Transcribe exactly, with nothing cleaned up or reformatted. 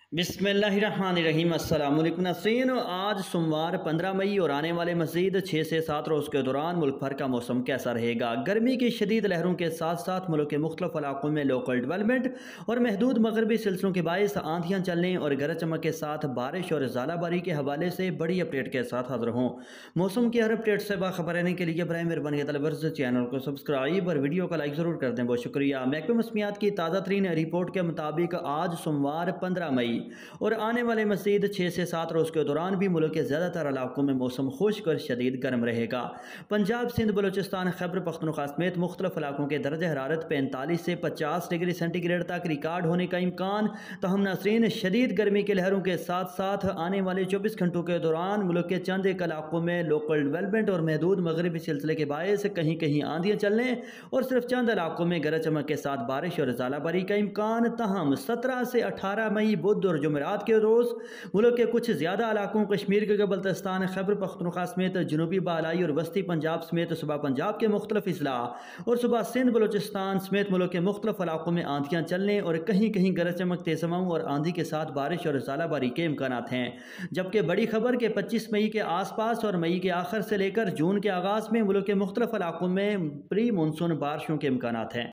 बिस्मिल्लाहिर्रहमानिर्रहीम। अस्सलाम वालेकुम नाज़रीन। आज सोमवार पंद्रह मई और आने वाले मज़ीद छः से सात रोज़ के दौरान मुल्क भर का मौसम कैसा रहेगा। गर्मी की शदीद लहरों के साथ साथ मुल्क के मुख्तलिफ इलाकों में लोकल डेवलपमेंट और महदूद मगरबी सिलसिलों के बायस आंधियाँ चलने और गरज चमक के साथ बारिश और ज़ालाबारी के हवाले से बड़ी अपडेट के साथ हाजिर हूँ। मौसम की हर अपडेट से बाखबर रहने के लिए बराए मेहरबानी तलवर्स चैनल को सब्सक्राइब और वीडियो का लाइक ज़रूर कर दें, बहुत शुक्रिया। महकमे मौसमियात की ताज़ा तरीन रिपोर्ट के मुताबिक आज सोमवार पंद्रह मई और आने वाले मज़ीद छः से सात रोज़ के दौरान भी मुल्क के ज़्यादातर इलाकों में मौसम खुश्क और शदीद गर्म रहेगा। पंजाब, सिंध, बलूचिस्तान, खैबर पख्तूनख्वा समेत मुख्तलिफ इलाकों के दर्जा हरारत पैंतालीस से पचास डिग्री सेंटीग्रेड तक रिकॉर्ड होने का इम्कान। तहम नाज़रीन, शदीद गर्मी की लहरों के साथ साथ आने वाले चौबीस घंटों के दौरान मुल्क के चंद एक इलाकों में लोकल डेवलपमेंट और महदूद मगरबी सिलसिले के बायस कहीं कहीं आंधियाँ चलने और सिर्फ चंद इलाकों में गरज चमक के साथ बारिश और ज़ालाबारी का इम्कान। तहम सत्रह से अठारह मई बुध और जुमेरात के रोज़ मुल्क के कुछ ज़्यादा इलाकों, कश्मीर के बल्तिस्तान, खैबर पख्तूनख्वा समेत जनूबी बालाई और वस्ती पंजाब समेत सुबह पंजाब के मुख्तलिफ अजला और सुबह सिंध बलूचिस्तान समेत मुल्क के मुख्तलिफ इलाकों में आंधियाँ चलने और कहीं कहीं गरज चमक, तेज़ हवाओं और आंधी के साथ बारिश और ज़ालाबारी के इम्कानात हैं। जबकि बड़ी खबर के पच्चीस मई के आसपास और मई के आखिर से लेकर जून के आगाज़ में मुल्क के मुख्तलिफ इलाकों में प्री मानसून बारिशों के इम्कानात हैं।